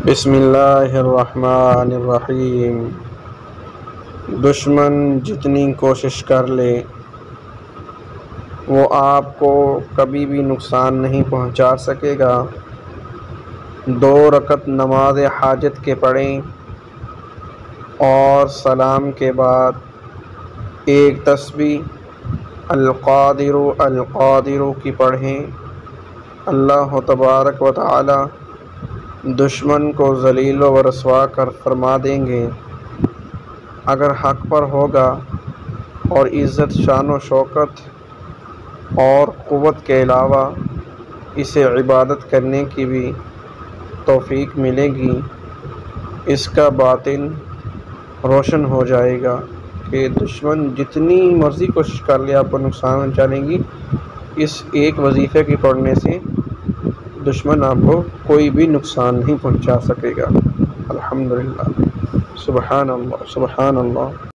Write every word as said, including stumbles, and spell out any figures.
بسم اللہ الرحمن الرحیم۔ دشمن جتنی کوشش کر لے وہ آپ کو کبھی بھی نقصان نہیں پہنچا سکے گا۔ دو رکعت نماز حاجت کے پڑھیں اور سلام کے بعد ایک تسبیح القادر القادر کی پڑھیں۔ اللہ تبارک و تعالی دشمن کو ذلیل و رسوا کر فرما دیں گے اگر حق پر ہوگا، اور عزت، شان و شوکت اور قوت کے علاوہ اسے عبادت کرنے کی بھی توفیق ملے گی۔ اس کا باطن روشن ہو جائے گا کہ دشمن جتنی مرضی کوشش کر لے آپ کو نقصان پہنچانے کی، اس ایک وظیفے کے پڑھنے سے دشمن آپ کو کوئی بھی نقصان نہیں پہنچا سکے گا۔ الحمدللہ، سبحان اللہ، سبحان اللہ۔